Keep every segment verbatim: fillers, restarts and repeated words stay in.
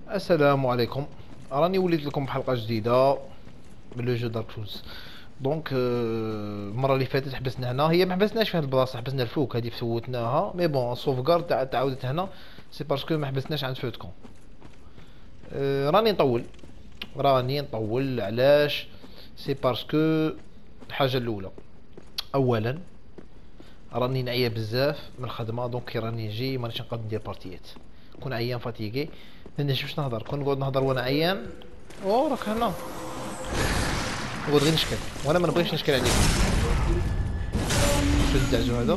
السلام عليكم. راني وليت لكم بحلقه جديده من لو جو دارك سولز. دونك آه، المره اللي فاتت حبسنا هنا، هي ما حبسناش في هاد البلاصه، حبسنا الفوك هذه فوتناها، مي بون سوفغارد تع- تعاودت هنا. سي باسكو ما حبسناش عند فوتكم. أه راني نطول، راني نطول علاش؟ سي باسكو الحاجه الاولى، اولا راني نعيا بزاف من الخدمه، دونك كي راني نجي مانيش نقدر ندير بارتيات، كون عيان فاتيكي ما نجمش نهضر، كون نقعد نهضر وانا عيان. او راك هنا نقعد غير نشكل، وانا ما نبغيش نشكل عليكم. شو الدعجو هذا؟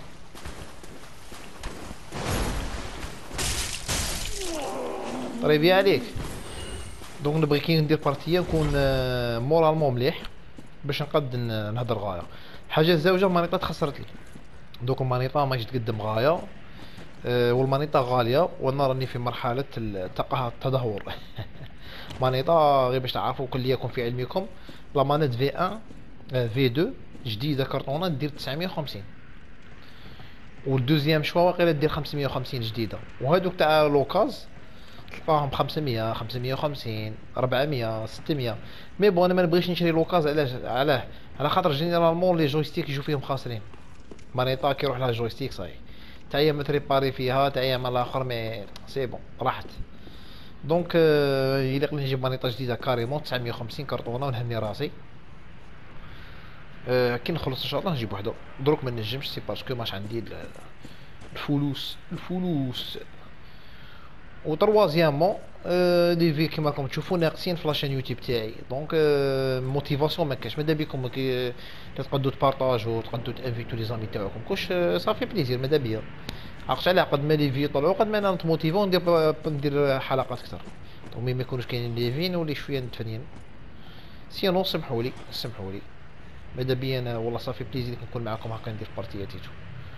طريبيا عليك. دونك نبغي كي ندير بارتيه نكون آه، مورالمون مليح باش نقد ن- نهضر غايه. حاجه الزوجه المانيطه تخسرت لي، دوك المانيطه ماهيش تقدم غايه. أه والمانيطه غاليه، وانا راني في مرحله التقه التدهور. مانيطه غير باش تعرفوا كل يكون في علمكم، لا مانيت في واحد آه، في اثنين جديده كرتونه دير تسعمية وخمسين، والدوزيام شوا واقيلا دير خمسمية وخمسين جديده، وهذوك تاع لوكاز تلقاهم خمسمية خمسمية وخمسين أربعمية ستمية. مي بون انا ما نبغيش نشري لوكاز، علاش؟ علاه؟ على خاطر جينيرالمون لي جويستيك يجوا فيهم خاسرين. مانيطا كي يروح لها جويستيك صاي تعيا ما تريباري فيها، تعيا مع الاخر، مي سي بون راحت. دونك آه، يليق لي نجيب مانيطا جديده كاريمون تسعمية وخمسين كرتونه ونهني راسي. أه كي نخلص ان شاء الله نجيب وحده، دروك ما نجمش سي باسكو ماش عندي ال- الفلوس الفلوس. و تروازيامون أه لي في كيما راكم تشوفوا ناقصين في لاشين يوتيوب تاعي، دونك أه موتيفاسيون ما كاش، مادا بيكم كي تقدروا تبارطاجوا، تقدروا تانفيتو لي زامي تاعكم كلش، أه صافي بليزير مادا بيا. عرفتش علاه؟ قد ما لي في يطلعوا قد ما انا نتموتيفو ندير ندير حلقات اكثر. دونك مي ما يكونوش كاينين لي في نولي شويه نتفنين. سينو سمحولي سمحولي، ماذا بيا انا والله صافي بليزير كي نكون معاكم هكا ندير بارتياتيتو.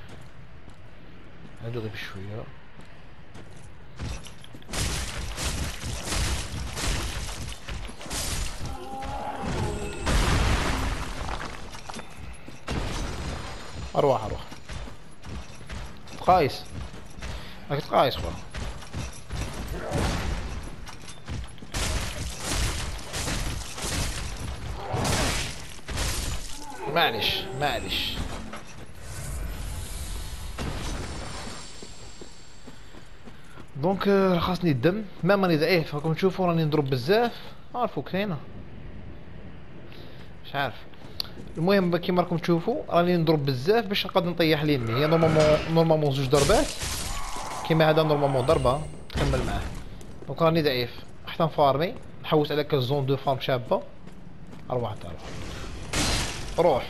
هادو غير بشويه. اروح اروح تقايس، راك تقايس خويا. معليش معليش. دونك آه، خاصني الدم، ما ماني ضعيف راكم تشوفوا راني نضرب بزاف. عارفوا كاينه مش عارف. المهم كيما راكم تشوفوا راني نضرب بزاف باش نقدر نطيح لينمي. هي نورمالمون نورمالمون زوج ضربات، كيما هذا نورمالمون ضربه نكمل معاه. دونك راني ضعيف حتى نفارمي، نحوس على كاش زون دو فارم شابه. اروح تعال روح.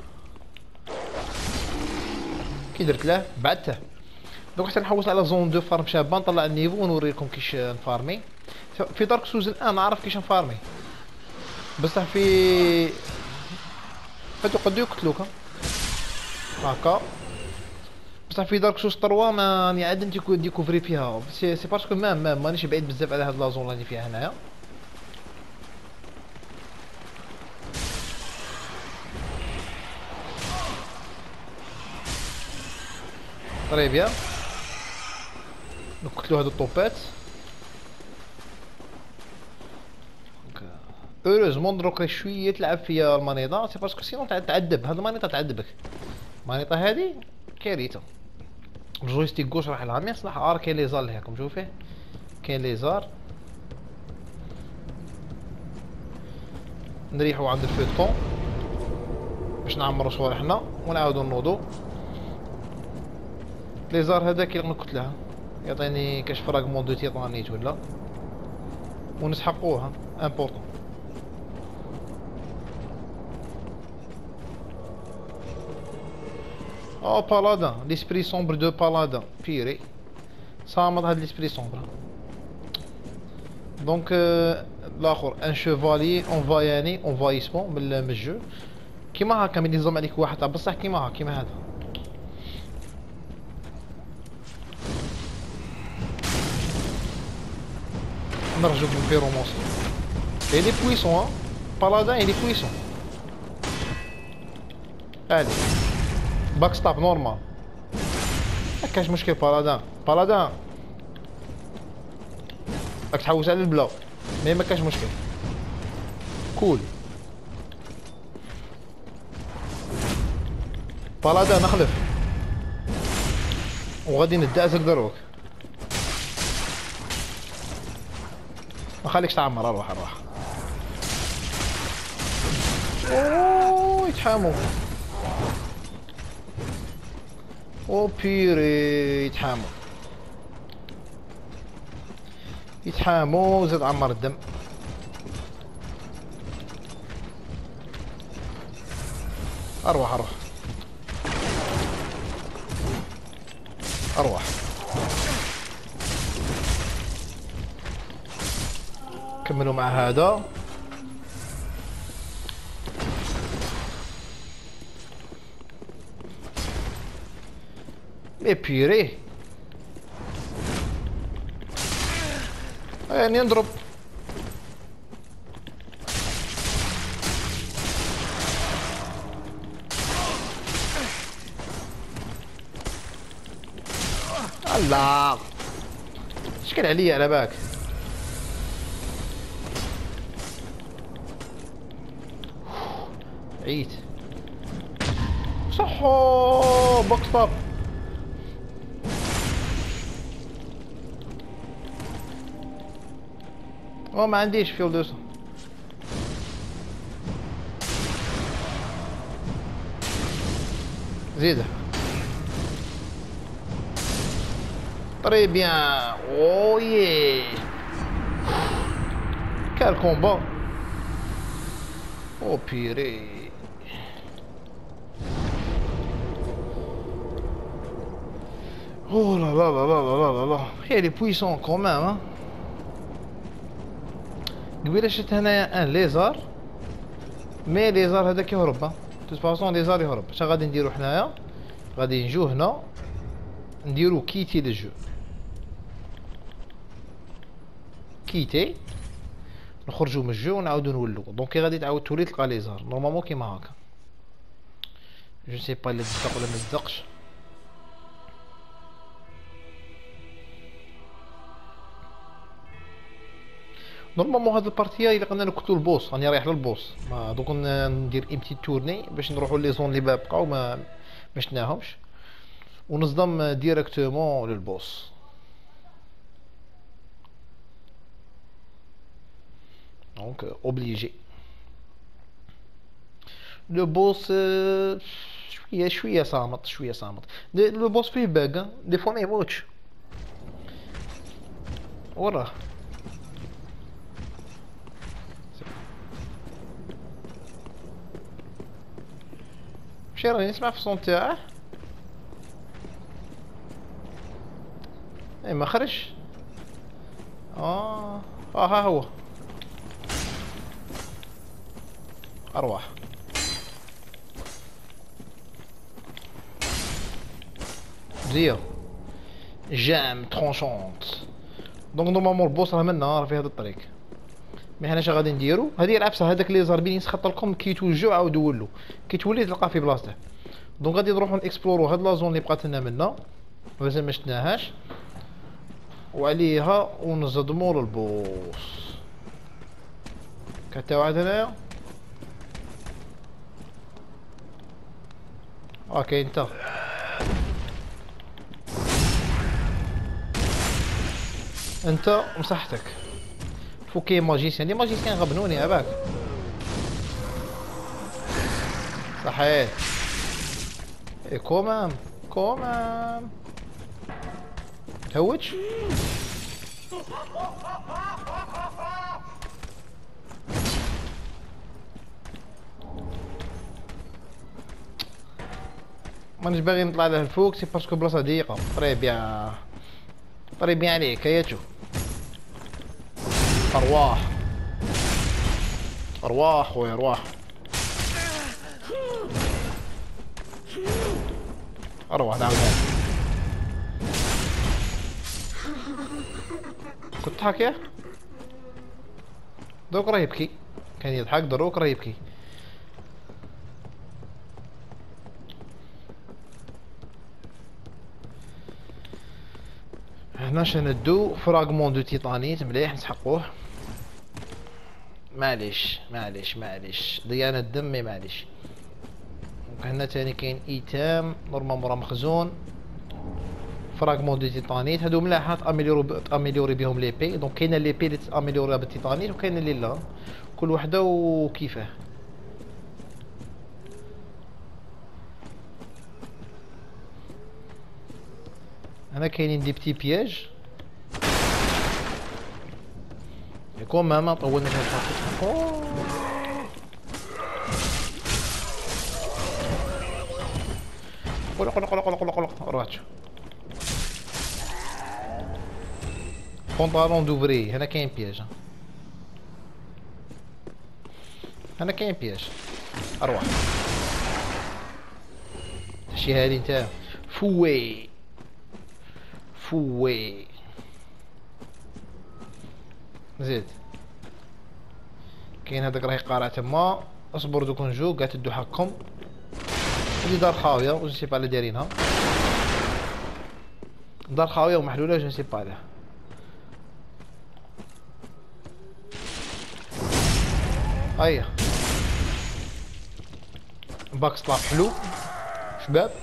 كي درت له بعدته، دوك حتى نحوس على زون دو فارم شابه، نطلع النيفو ونوريكم كيش نفارمي. في دارك سوز الان نعرف كيش نفارمي، بصح في هادو قدو يقتلوك هاكا. بصح في دارك سوز ثلاثة ما راني عاد نديكو ديكوفري فيها، سي, سي باسكو ما ما مانيش بعيد بزاف على هاد لازون راني فيها هنايا. طري بيان نقتلو هادو الطوبات. اوروزمون دروك شويه تلعب فيا المانيطه، سي باسكو سينون تعذب، هاد المانيطه تعذبك. المانيطه هادي كارثه. الجويستيك كوش راح لها، مي صلاح ار كاين ليزار اللي راكم تشوفيه، كاين ليزار. نريحو عند الفوتكون باش نعمرو صوالحنا ونعاودو نوضو. ليزار هذا كي نقتلها يعطيني كاش فراغمون دو تيطانيت ولا، ونسحقوها امبورطون. او بالادان، ليسبري سومبر دو بالادان بيري، صامد هاد ليسبري سومبر. دونك آه، الاخر ان شوفالي اونفاياني اونفايسمون من الجو، كيما هكا من ينظم عليك واحد تاع بصح كيما هكا كيما هذا. نرجعو بالفيرومونس. الي بويسون ها بالادان، الي بويسون. علي باك ستاب نورمال، مكاش مشكل. بالادان بالادان راك تحوس على البلا، مي ما كاش مشكل. كول بالادا نخلف وغادي ندعسك دروك، ما خليكش تعمر. اروح اروح. اوه يتحاموا، او بيري يتحاموا يتحاموا. زاد عمر الدم. اروح اروح اروح. كملوا مع هذا. مي بيري يعني نضرب. الله شكل عليا على باك. عيت صحو بوكس طاب. او ما عنديش فيول دوسو. زيده طري بيان. اويه كال كومبا. او بيري Oh là là là là là là là là. Il est puissant quand même hein. قبيله شفت هنايا ان ليزار، مي ليزار هذاك يهرب ها. تو فاسون ليزار يهرب. اش غادي نديرو حنايا؟ غادي نجو هنا نديرو كيتي للجو. كيتي نخرجو من الجو ونعاودو نولو. دونك غادي تعاود تولي تلقى ليزار نورمالمون كيما هاكا. جو سي با الا تصدق ولا ما تصدقش. نورمالمون هاد البارتيه الا قلنا نقتلو البوس راني رايح للبوس. دوك ندير ام تي تورني باش نروحو لي زون اللي بقاو ما ما شفناهمش ونصدم ديريكتومون للبوس. دونك اوبليجي لو بوس شويه شويه صامت شويه صامت. لو بوس فيه باغ دي فوا ما يموتش وراه. مشي راني نسمع في الصوت تاعه. اي ما خرج. اه اه ها هو. ارواح مزيان. جام ترونشونت. دونك نورمالمون البوس راه منا راه في هذا الطريق. مي حنا اش غادي نديرو؟ هذه العبسه هذاك لي زاربين يسخط لكم كي توجعوا عاودوا ولو كي تولي تلقاه في بلاصته. دونك غادي نروحو نكسبلورو هاد لا زون اللي بقات لنا منا مازال ما شفناهاش وعليها ونصدمو للبوس. كتا واحد هنايا. اه كاين انت. انت مسحتك. فو كاين ماجيسيان. لي ماجيسيان غبنوني عباك. صحيح. اي كومام كومام تهوتش. مانيش باغي نطلع له الفوق سي باسكو بلاصه ضيقه. طري بيان طري بيان عليك هياتو. ارواح ارواح خويا ارواح. ارواح نعم. كنت تضحك يا دوك راه يبكي. كان يضحك دروك راه يبكي. هنا شندو فراغمون دو تيتانيت مليح نسحقوه. معليش معليش معليش ضيعنا الدم مي معليش. هنا تاني كاين ايتام نورمالمون راه مخزون. فراغمون دو تيتانيت هادو ملاحة تاميليوري تاميليوري بهم لي بي. دونك كاينه لي بي اللي تاميليوريها بالتيتانيت وكاينه اللي لا، كل وحده وكيفاه. هنا كاينين دي بتي بياج يكون مهما طولنا في هاد قلق قلق قلق قلق قلق راتش بونطالون دوفري. هنا كاين بياج، هنا كاين بياج اروح شي هادي نتا فوي فوي زيد. كاين هذاك راه يقارع تما. اصبر دوك نجو قاعد تدو حقكم. هادي دار خاويه و سي با لا دايرينها. دار خاويه ومحلوله جو سي با لا. هيا باك سلاب حلو شباب.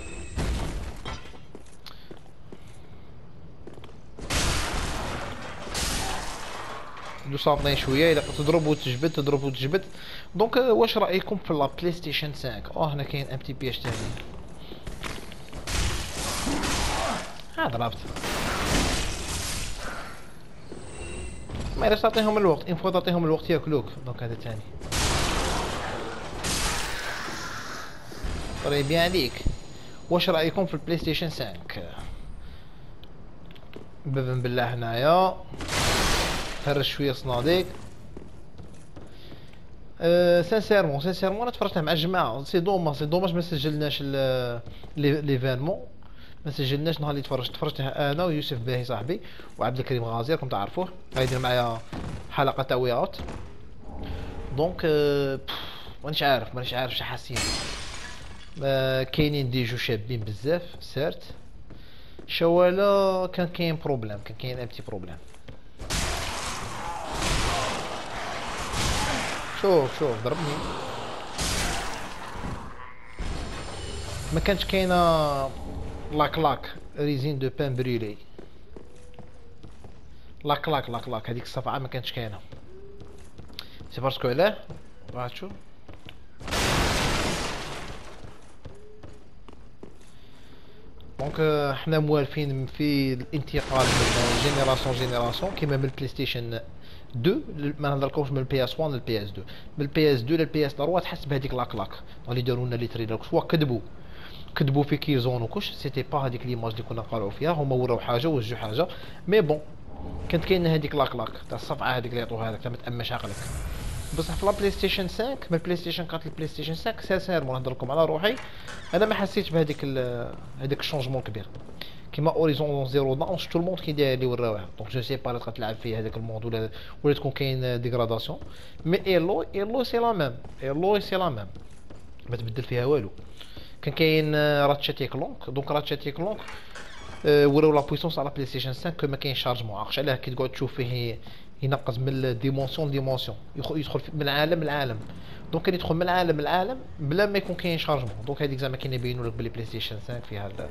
دو صابطين شويه الا تضرب وتجبد تضرب وتجبد. دونك واش رايكم في لا بلاي ستيشن خمسة؟ اه هنا كاين ام تي بي اش تاني. ها ضربت ما الا تعطيهم الوقت ان فوا تعطيهم الوقت ياكلوك. دونك هذا تاني طري بيان عليك. واش رايكم في البلاي ستيشن خمسة؟ بابا بالله هنايا هرش شويه صناديق. أه سانسيرمون سانسيرمون انا تفرجت مع الجماعه. سي دوما سي دوماج ما سجلناش ليفينمون، ما سجلناش نهار اللي تفرجت. تفرجت انا ويوسف باهي صاحبي وعبد الكريم غازي راكم تعرفوه، غايدير معايا حلقه تاع وي اوت. دونك أه مانيش عارف مانيش عارف شحال حاسين. أه كاينين دي جو شابين بزاف سارت شوالا. كان كاين بروبليم كان كاين ام تي بروبليم. شوف شوف ضربني. ما كانش كاينه لاك لاك ريزين دو بان بريلي. لاك لاك لاك لاك هذيك الصفعه ما كانتش كاينه. سي باسكو علاه واحد شوف. دونك حنا موالفين في الانتقال من جينيراسيون جينيراسيون كيما من البلاي ستيشن اثنين. ما نهضرلكمش من البي اس واحد للبي اس اثنين. من البي اس اثنين للبي اس ثلاثة تحس بهذيك لاك لاك اللي داروا لنا لي تريلر. سوا كذبوا كذبوا في كيزون وكلش سيتي با هذيك ليماج اللي كنا نقراو فيها. هما وراو حاجه وجهوا حاجه مي بون كانت كاينه هذيك لاك لاك تاع الصفعه هذيك اللي يعطوها لك ما تامش عقلك. بصح في البلاي ستيشن خمسة من البلاي ستيشن أربعة للبلاي ستيشن خمسة سانسيرمون نهضر لكم على روحي انا ما حسيتش بهذيك هذاك الشونجمون كبير. كيما اوريزون زيرو دون تو الموند كي داير لي وراوها. دونك جو سي با لا تلعب فيه هذاك الموند ولا ولا تكون كاين ديغراداسيون. مي ايلو ايلو سي لا ميم ايلو سي لا ميم ما تبدل فيها والو. كان كاين راتشات كلونك. دونك راتشات كلونك وراو لا بويسونس على بلاي ستيشن خمسة كو ما كاين شارجمون. عرفتش علاه كي تقعد تشوف فيه ينقص من الديمونسيون ديمونسيون يدخل من العالم للعالم. دونك كان يدخل من العالم للعالم بلا ما يكون كاين شارجمون. دونك هذيك زعما كاين يبينوا لك بلي بلاي ستيشن خمسة فيها ال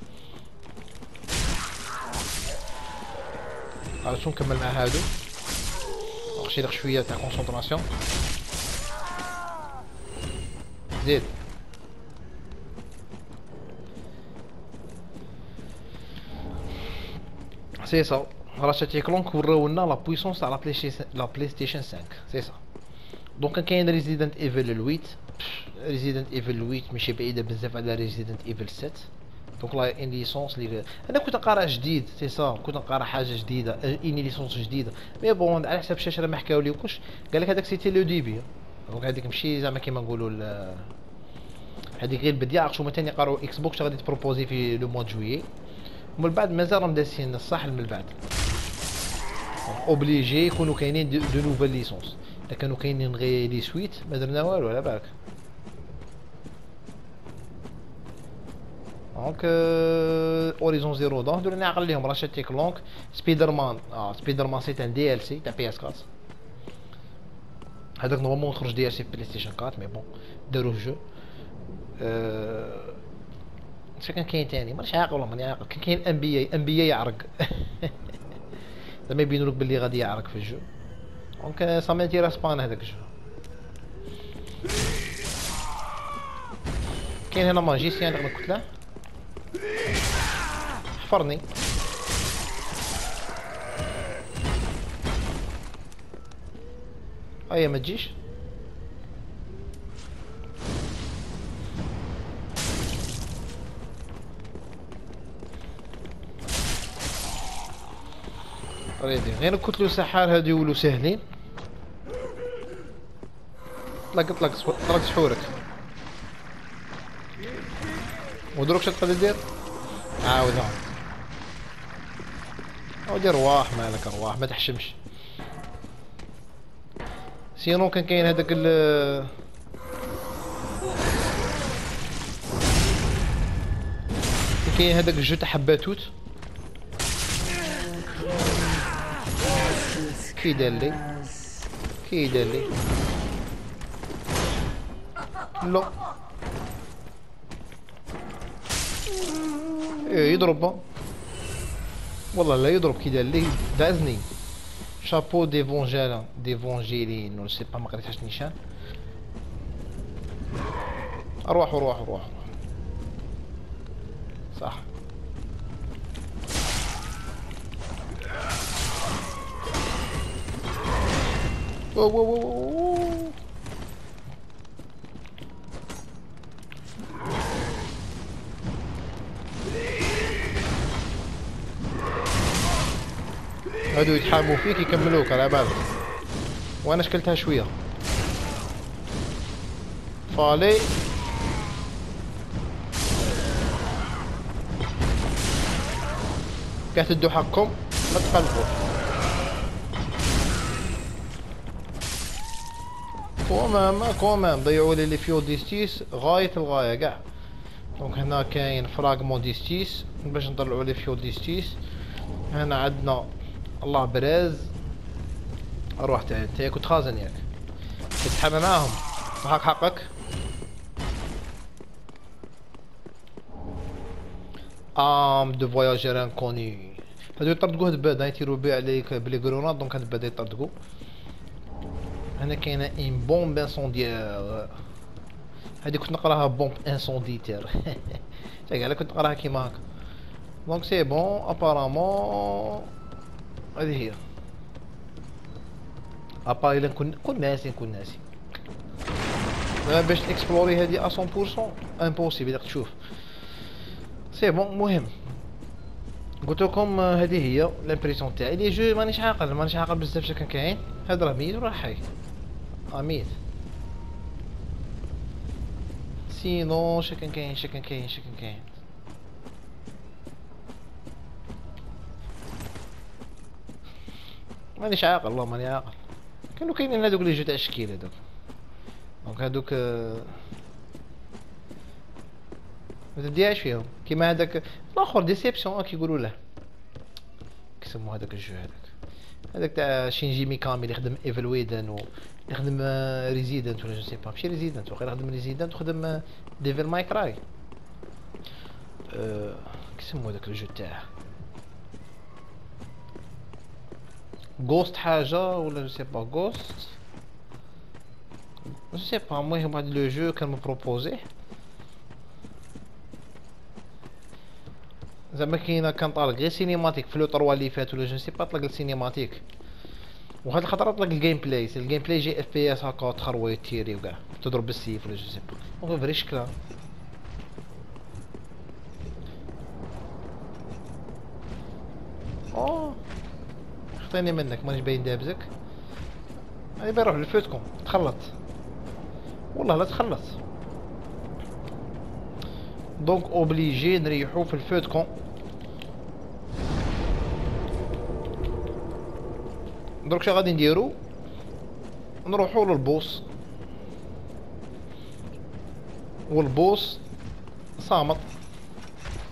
على شو نكمل مع هادو. نخشي لك شويه تاع كونسونطراسيون زيد. سي سا راتشات كلونك وراو لنا لا بويسونس تاع لا بلاي ستيشن لا بلاي ستيشن خمسة سي سا. دونك كاين ريزيدنت ايفل ثمانية. ريزيدنت ايفل ثمانية ماشي بعيده بزاف على ريزيدنت ايفل ستة. دونك لا ان ليسونس اللي انا كنت نقرا جديد سي سا كنت نقرا حاجه جديده ان ليسونس جديده مي بون على حسب الشاشه ما حكاو ليكوش. قال لك هذاك سيتي لو ديبي. دونك هذيك ماشي زعما كيما نقولوا هذيك غير البدايه. عرفتوا ثاني قراو اكس بوكس غادي تبروبوزي في لو موا جويي ومن بعد مازال راهم داسين الصح من بعد. اوبليجي يكونوا كاينين دو نوفال ليسونس. الا كانوا كاينين غير لي سويت ما درنا والو على بالك. دونك اوريزون زيرو دون دول نعقل لهم راشيت كلونك سبيدر مان. اه سبيدر مان سي ان دي ال سي تاع بي اس أربعة. هذاك نورمالمون خرج دي ال سي في بلاي ستيشن أربعة مي بون داروه جو. أه... اش كان كاين تاني مانيش عاقل والله ماني عاقل. كان كاين ام بي اي ام بي اي يعرق زعما يبينوا لك بلي غادي يعرق في الجو. دونك سا مانتيراس با هذاك الجو. كاين هنا ماجيسيان اللي قلت له حفرني. هيا ما تجيش. ريدي غير قلت له سحار هادو يولو ساهلين. طلق طلق طلق سحورك ودروك شنو تقدر دير. عاود عاود عاود رواح مالك رواح ما تحشمش. سينو كان كاين هذاك ال كاين هذاك الجو تاع حباتوت كي دار لي كي دار لي لا ايه يضرب والله لا يضرب كي دار لي دازني. شابو ديفونجالا ديفونجيلين نو سي با ما قريتهاش نيشان. اروح اروح اروح صح. واو واو واو هادو يتحاموا فيك يكملوك على بالك. وانا شكلتها شويه فالي. قاعد تدو حقكم ما تقلبوش. كومام كومام ضيعوا لي لي فيو ديستيس غايه الغايه كاع. دونك هنا كاين فراغمون ديستيس باش نطلعوا لي فيو ديستيس. هنا عندنا الله براز. اروح تاعي انت كنت خازن ياك تتحمى معاهم وحق حقك. ام دو فواياجور انكوني هادو يطردقوه دبا يطيروا بيه عليك بلي كرونات. دونك هاد بدا يطردقو. هنا كاينه ان بومب انسونديير. هادي كنت نقراها بومب انسونديتير تا كاع كنت نقراها كيما هكا. دونك سي بون ابارامون هذه هي. ابا الا نكون نكون ناسي نكون ناسي باش اكسبلوري هادي ا مية بالمية امبوسيبل. راك تشوف سي بون. مهم قلت لكم هذه هي لامبريسيون تاعي. لي جو مانيش عاقل مانيش عاقل بزاف. شكون كاين هذا راه ميت وراه حي. اه ميت. سينو شكون كاين شكون كاين شكون كاين. مانيش عاقل والله ماني عاقل. كانوا كاينين هذوك لي جو تاع الشكيل هذوك. دونك هذوك ما تديهاش فيهم كيما هذاك الاخر ديسيبسيون كيقولوا له كيسموا هذاك الجو هذاك هذاك تاع شينجي ميكامي اللي خدم ايفل ويدن و اللي خدم ريزيدنت ولا جو سي با ماشي ريزيدنت وغير خدم ريزيدنت وخدم ديفل ماي كراي. أه... كيسموا هذاك الجو تاعه غوست حاجه ولا جو سي با غوست جو سي با. المهم هذا لو جو كان مبروبوزيه زعما كاينه كان طالق غير سينيماتيك في لو طروا اللي فات ولا جو سي با. طلق السينيماتيك وهاد الخطره طلق الجيم بلاي. الجيم بلاي جي اف بي اس هكا تخروي تيري وكاع تضرب بالسيف ولا جو سي با. دونك فري شكلها اوه خطيني منك مانيش باين دابزك. هاني بنروح لفوتكم تخلط والله لا تخلط. دونك اوبليجي نريحو في الفوتكم. دروك شا غادي نديرو نروحو للبوس والبوس صامت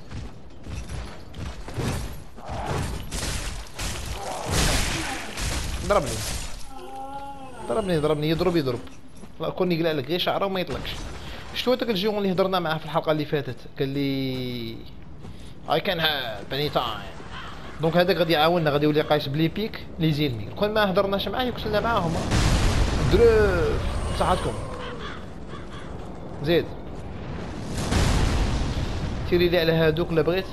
ضربني ضربني ضربني يضرب يضرب. لا كون يقلع لك غير شعره وما يطلقش. شتو هذاك الجيون اللي هضرنا معاه في الحلقه اللي فاتت قال لي اي كان هيلب اني تايم. دونك هذاك غادي يعاوننا، غادي يولي قايس بلي بيك لي زيلمي. كون ما هضرناش معاه كسلنا معاهم. دروف صحتكم زيد تيري لي على هادوك ولا بغيت.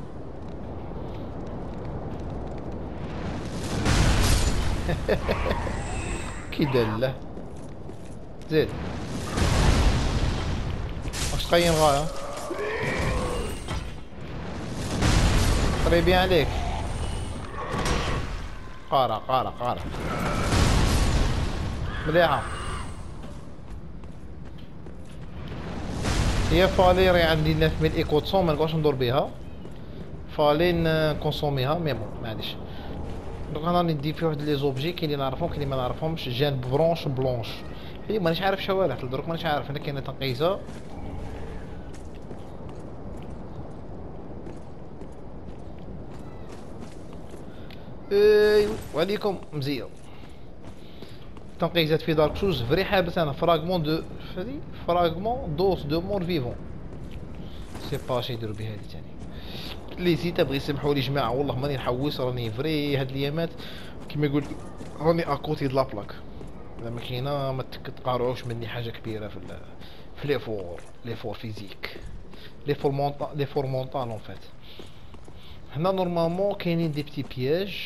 كي داله زيد واش تقيم غايه طري بيان عليك. قارع قارع قارع مليحه. هي فاليري عندي تسعة مية ايكو تصوم منقدرش ندور بيها، فالي نكونسوميها مي بون معليش. دونك انا ندي في واحد لي زوبجي كاين اللي نعرفهم كاين اللي ما نعرفهمش. جان برونش بلونش هي مانيش عارف شوالح درك مانيش عارف. هنا كاينه تنقيزه ايوا وعليكم مزيان. تنقيزات في دارك سوز فري حابس انا فراغمون دو هادي فراغمون دوس دو مور فيفون. سي با شي يديرو بها هادي تاني لي زيتا. بغي يسمحولي جماعه والله ماني نحوس راني فري هاد الايامات كيما يقول راني اكوتي د لابلاك. زعما كاينه ما تقارعوش مني حاجه كبيره في في لي فور لي فور فيزيك لي فور مونطال لي فور مونطال اون فات. هنا نورمالمون كاينين دي بتي بياج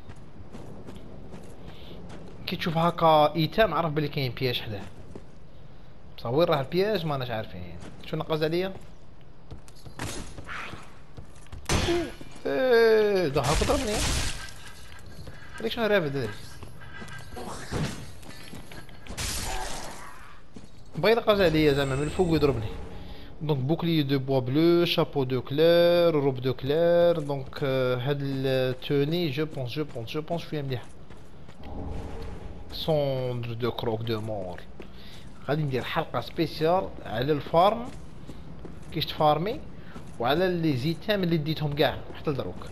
كي تشوف هكا ايتام عرف بلي كاين بياج حداه. بصح وين راه البياج ماناش عارفين. شو نقص عليا ايه ده هاك ضربني هذيك شنو رافد هذيك. بغا ينقص عليا زعما من الفوق ويضربني. دونك بوكلي دو بوا بلو شابو دو كلير روب دو كلير. دونك هاد التوني جو بونس جو بونس جو بونس شويه مليحه. سوندر دو كروك دو مور. غادي ندير حلقه سبيسيال على الفارم كيش تفارمي وعلى لي زيتام اللي ديتهم كاع حتى لدروك.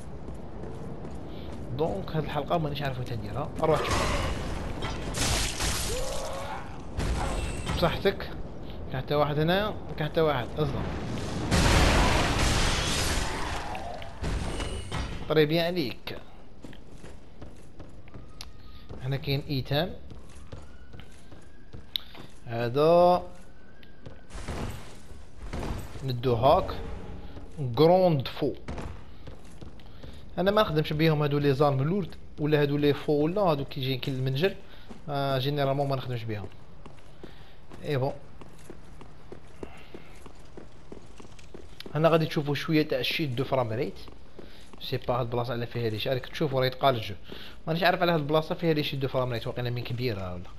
دونك هاد الحلقه مانيش عارف وين نديرها. اروح تشوف بصحتك. كاين حتى واحد هنا كاين حتى واحد اصلا طري بيان عليك. هنا كاين ايتام هذا ندو هاك غروند فو. انا ما نخدمش بيهم هادو لي زارم لورد ولا هادو لي فو ولا هادو كيجي كي المنجل. آه جينيرالمون ما نخدمش بيهم. اي بون هنا غادي تشوفوا شويه تاع الشيت دو فرام ريت. سي با هاد البلاصه على فيها لي شي راك تشوفوا راه يتقال الجو. مانيش عارف على هاد البلاصه فيها لي شيت دو فرام ريت واقيلا من كبيره ولا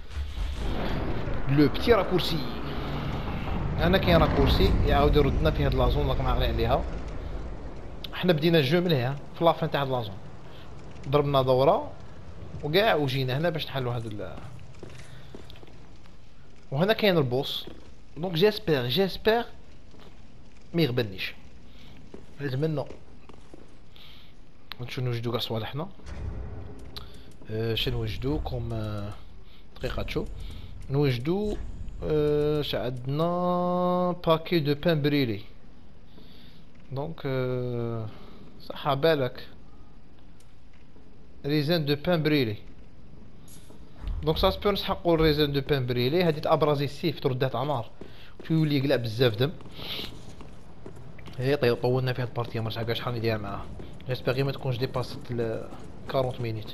لو بتي راكورسي. هنا كاين راكورسي يعاود يردنا في هاد لازون راكم عاقلين عليها. حنا بدينا الجو من هنا في لافان تاع هاد لازون ضربنا دوره وكاع وجينا هنا باش نحلوا هاد ال... وهنا كاين البوس. دونك جيسبر جيسبر ما يغبنيش. نتمنى نمشيو نوجدو كاع صوالحنا. أه شنو نوجدو كوم أه دقيقه تشو نوجدو أه ش عندنا باكي دو بان بريلي. دونك أه صح بالك ريزان دو بان بريلي. دونك سا سبو نسحقو الريزان دو بان بريلي. هادي تابرازي السيف تردها تاع نار ويولي يقلع بزاف دم. هي طيب طولنا في هاد البارتي ما عرفتش شحال ندير معاها. جيسبيغ ما تكونش ديباسيت أربعين مينيت.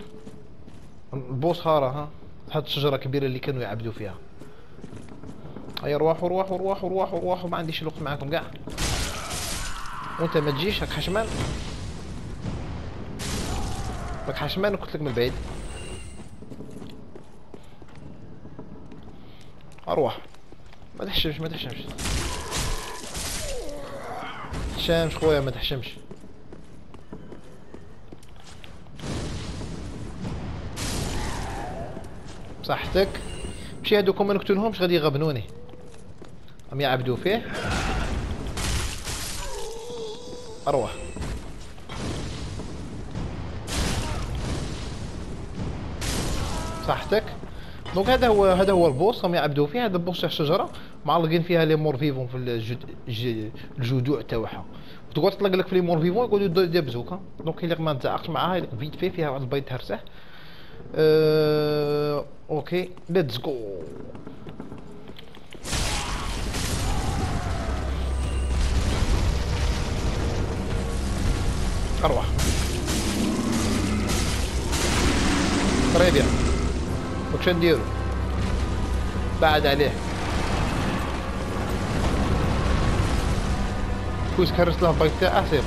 البوس هارا ها هاد الشجره كبيره اللي كانوا يعبدوا فيها. هيا روحوا روحوا روحوا روحوا روحوا ما عنديش الوقت معاكم كاع. وانت ما تجيش راك حشمان راك حشمان قلت لك من بعيد. اروح ما تحشمش ما تحشمش تحشمش خويا ما تحشمش. صحتك مشي هادوك ما نقتلهمش غادي يغبنوني هم يعبدوا فيه. اروح صحتك. دونك هذا هو هذا هو البوس راهم يعبدوا فيه. هذا البوس تاع الشجره معلقين فيها لي مور فيفون في الجد... ج... الجذوع تاعها، وتقعد تطلق لك في لي مور فيفون يقعدوا يدبزوك. دونك الا ما نتعاقش معاها فيت فيه فيها واحد البيض تهرسه. أه... اوكي ليتس جو. اروح طري بيان. واش نديرو؟ بعد عليه كويس كرس له البايك تاعه سير.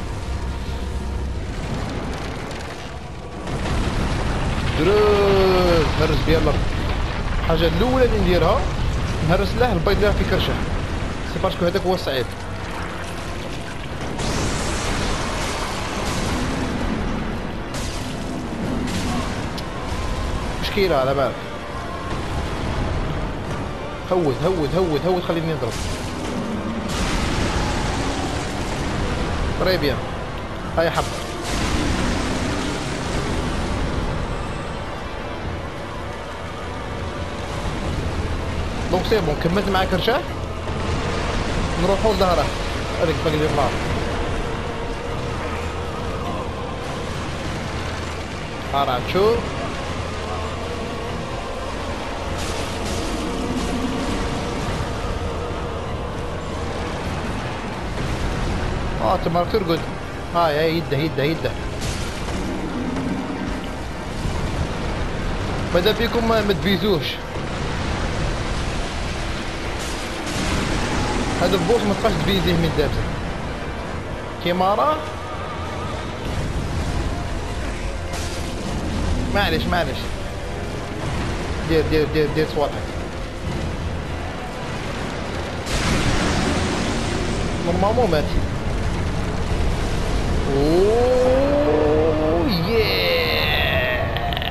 دروز نهرس بيا الارض. الحاجه الاولى اللي نديرها نهرس له البيض اللي في كرشه، سي باسكو هذاك هو الصعيب. مشكله على بالك. هود هود هود هود خليني نضرب. طري بيان. هاي حبه. دونك سي بون كملت معاه كرشاه. نروحو لظهره. هذيك باقي لي النار. ها راه تشوف. اه تما ترقد. هاي هاي يده يده يده. ماذا بيكم ما تبيزوش. هذا البوس ما تبقاش تبيزيه من دابزه كيما راه. معليش معليش دير دير دير دير صوالحك. نورمالمون مات. اوه ياه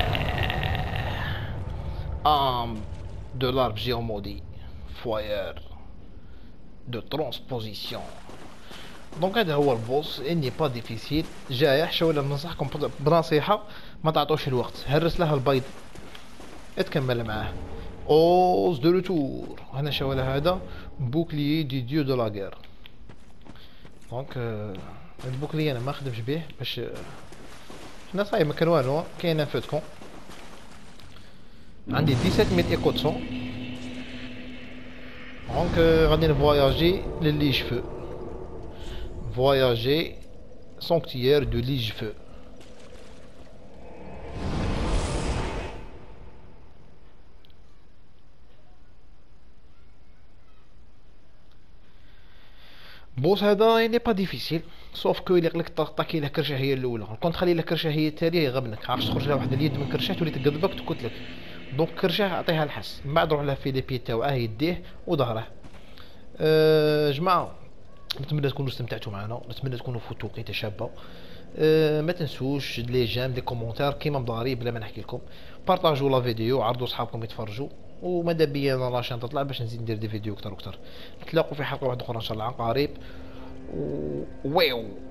ام دو لارب جيومودي فواير دو ترانسبوزيسيون. دونك هذا هو البوس اني با ديفيسيل. جايح ولا ننصحكم بنصيحه ما تعطوش الوقت. هرس له البيض اتكمل معاه. اوز دو روتور. هنا شاولا هذا بوكليي دي ديو دو لا غير. دونك هاد البوكليي انا ما خدمش به باش حنا صايب ما كان والو. كاين فوتكم عندي سبعة عشر ايكو سون. دونك غادي نفواياجي للي جفو. فواياجي سونكتيير دو لي جفو. بوس هذا يعني با ديفيسيل سوف كو يليق لك طاكي له كرشه هي الاولى. كون تخلي له كرشه هي الثانيه يغبنك. عرفت تخرج له واحد اليد من كرشه تولي تقضبك تقتلك. دونك كرشه اعطيها الحس من بعد روح له في لي بي تاعه يديه وظهره. أه جماعه نتمنى تكونوا استمتعتوا معنا. نتمنى تكونوا فوتوا وقيته شابه. أه ما تنسوش لي جيم لي كومونتير كيما مضاري بلا ما نحكي لكم. بارطاجوا لا فيديو عرضوا صحابكم يتفرجوا. وماذا بيا انا لاشين تطلع باش نزيد ندير دي فيديو اكثر واكثر. نتلاقوا في حلقه واحده اخرى ان شاء الله عن قريب. ويو